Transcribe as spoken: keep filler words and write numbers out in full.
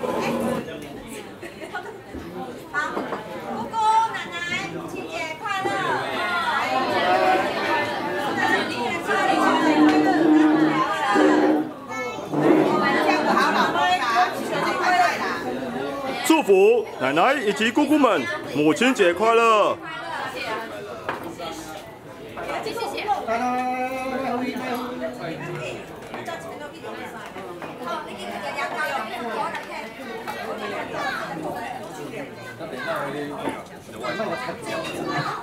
姑姑、奶奶，清洁快乐！ 祝福奶奶以及姑姑们母亲节快乐！ 谢谢谢。好，你给这个牙膏有没有我来看？我来看。